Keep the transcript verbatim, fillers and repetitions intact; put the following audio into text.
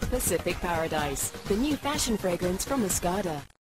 Pacific Paradise, the new fashion fragrance from Muscada.